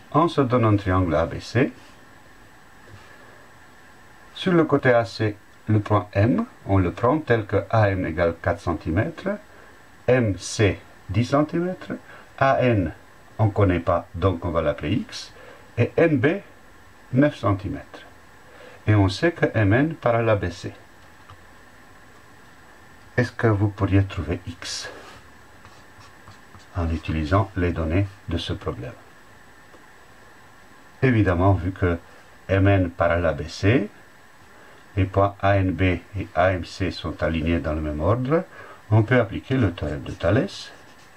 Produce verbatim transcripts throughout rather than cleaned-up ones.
On se donne un triangle A B C. Sur le côté A C, le point M, on le prend tel que A M égale quatre centimètres, M C dix centimètres, A N on ne connaît pas, donc on va l'appeler X, et N B neuf centimètres. Et on sait que M N parallèle à B C. Est-ce que vous pourriez trouver X en utilisant les données de ce problème? Évidemment, vu que M N parallèle à B C, les points A N B et A M C sont alignés dans le même ordre, on peut appliquer le théorème de Thalès.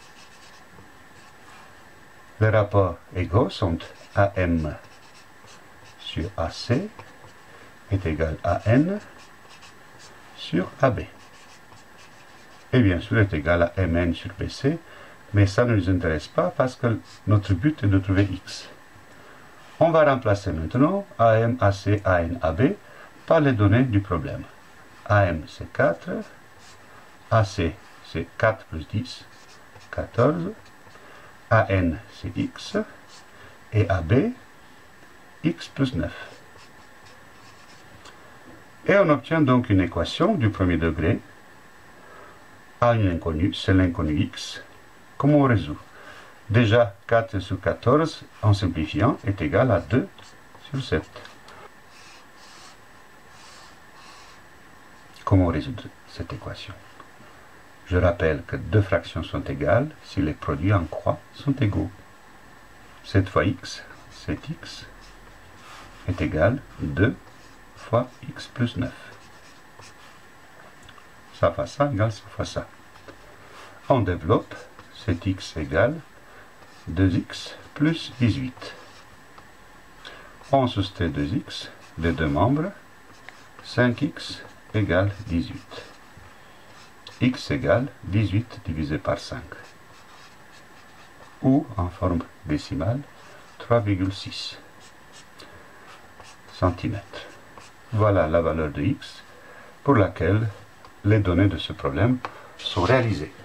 Les rapports égaux sont A M sur A C est égal à N sur A B. Et bien sûr est égal à M N sur B C, mais ça ne nous intéresse pas parce que notre but est de trouver X. On va remplacer maintenant A M, A C, A N, A B par les données du problème. A M c'est quatre, A C c'est quatre plus dix, quatorze, A N c'est X, et A B, X plus neuf. Et on obtient donc une équation du premier degré. A une inconnue, c'est l'inconnu X. Comment on résout? Déjà, quatre sur quatorze, en simplifiant, est égal à deux sur sept. Comment résoudre cette équation? Je rappelle que deux fractions sont égales si les produits en croix sont égaux. sept fois x, sept x, est égal à deux fois x plus neuf. Ça fois ça égale ça fois ça. On développe, sept x égale deux x plus dix-huit. On soustrait deux x des deux membres, cinq x égale dix-huit. X égale dix-huit divisé par cinq. Ou, en forme décimale, trois virgule six centimètres. Voilà la valeur de X pour laquelle les données de ce problème sont réalisées.